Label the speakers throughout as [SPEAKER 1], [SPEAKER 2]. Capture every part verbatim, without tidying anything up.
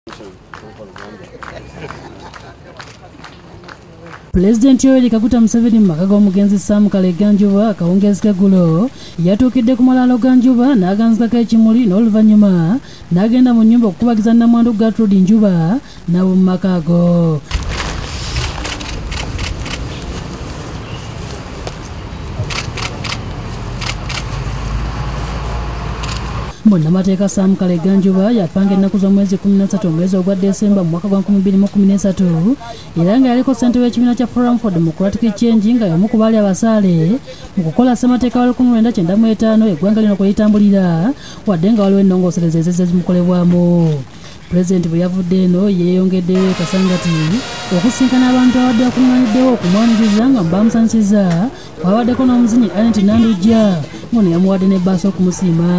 [SPEAKER 1] President Yoweri Kaguta Museveni mu maka g'omugenzi Sam Kaleganjuba akawungeezi k'eggulo yatuukidde ku malaalo ga Njuba n'aganzikako ekimuli n'oluvannyuma n'agenda mu nnyumba okukubagiza nnamwandu Gertrude Njuba n'abo mu maka ago. Munnamateeka Sam Kaleganjuba yafanga ennaku z'omwezi kumi na ssatu omwezi ogwa Desemba mu mwaka gwa nkumi bbiri mu kumi n'esatu era nga yaliko ssentebe w'ekibiina kya Forum for Democratic Change nga y'omu ku baali abasaale mu kukola ssemateeka wa lukumi lwenda kyenda mu etaano eggwanga lino kwe litambulira wadde nga waliwo ennongoosereza ezizze zimukolebwamu. Pulezidenti bwe yavudde eno yeeyongeddeyo ekasangati okusinkana abantu abadde bakuŋŋaaniddewo okumwaniriza nga bamusanyusiza wabaddeko n'omuzinyi Anet Nandujja ngono yamuwadde n'ebbaasa okumusiima.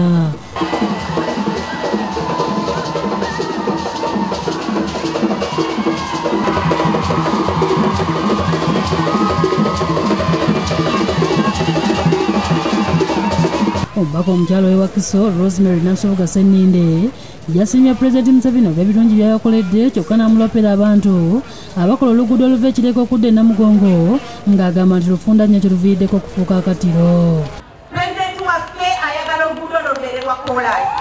[SPEAKER 1] Omubaka omukyalo w'e Wakiso Rosemary Nansobuga Senninde yasiimye Pulezidenti Museveni olw'ebirungi by'ayakoledde kyokka n'amulopera abantu abakola oluguudo oluva e Kireka okudda e Namugongo ng'agamba nti lufunda nnyo kyeluviiriddeko okufuuka akatiro.
[SPEAKER 2] Pulezidenti waffe ayagala oluguudo lwobeererwa koolaasi.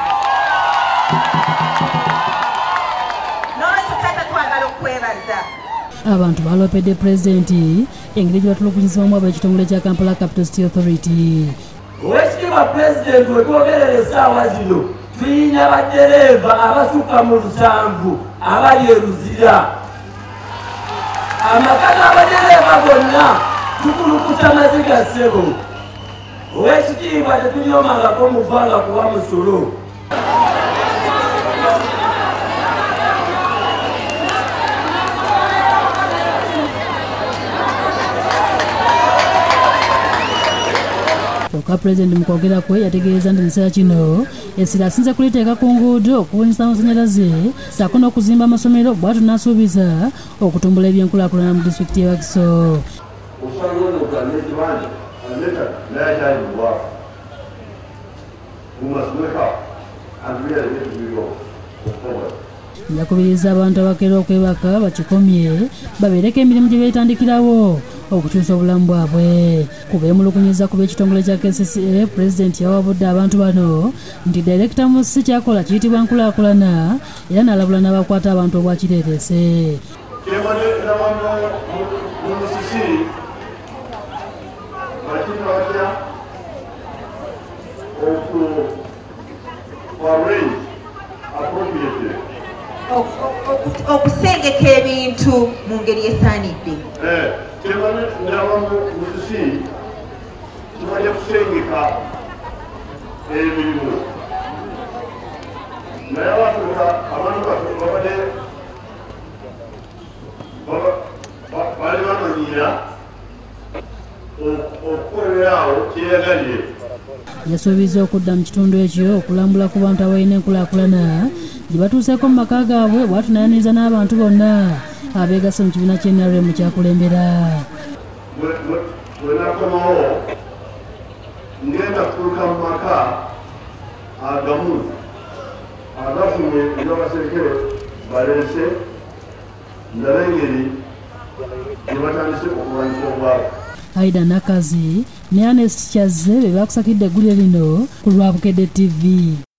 [SPEAKER 2] N'olwekyo taata twagala okwebaza.
[SPEAKER 1] Abantu balopedde Pulezidenti engeri gye batulugunyizibwamu ab'ekitongole kya Kampala Capital City Authority.
[SPEAKER 3] Oweekitiibwa Pulezidenti we twogerera essaawa zino tuyina baddereeva abasukka mu lusanvu abali e Luzira. Amaka g'abaddereeva gonna tukulukusa maziga ssebo. Oweekitiibwa tetunyomangako mu bbanga kuwa musolo. Kyokka Pulezidenti mu kwogera kwe yategeeza nti mu kiseera kino essira asinze kuliteeka ku nguudo okubunyisa amasannyalaze ssaako n'okuzimba amasomero bw'atyo n'asuubiza okutumbula ebyenkulaakulana mu disitulikiti y'e Wakiso. Yakubiriza abantu abakeera okwebaka bakikomye babeereko emirimu gye beetandikirawo okukyusa obulamu bwabwe. Ku beemulugunyiza ku b'ekitongole kya K C C A, Pulezidenti yawabudde abantu bano nti Dayirekita Musisi kyakola kiyitibwa nkulaakulana era n'alabula n'abakwata abantu obwakireetese.
[SPEAKER 2] Okusengeka ebintu mu ngeri esaanidde.
[SPEAKER 4] Kimane ndabamu Musisi tumaze kusengeka emirimu naye abatuuka abantu babadde bali bamanyira okukolera awo kyeyagalire.
[SPEAKER 1] Yasuubiza okudda mu kitundu ekyo okulambula ku bantu abalina enkulaakulana gye batuuseeko mu maka gaabwe bw'atyo n'ayaniriza n'abantu bonna abeegasse mu kibiina ky'N R M kyakulembera.
[SPEAKER 4] Bwe nakomawo ngenda kutuuka mu maka agamu agafumwe eby'abaserikale baleese ndaba engeri gye batandise okulwanyisa obwavu.
[SPEAKER 1] Aida Nakazi ne Ernest Kyazze be baakusakidde eggulire lino ku Lwabukedde T V.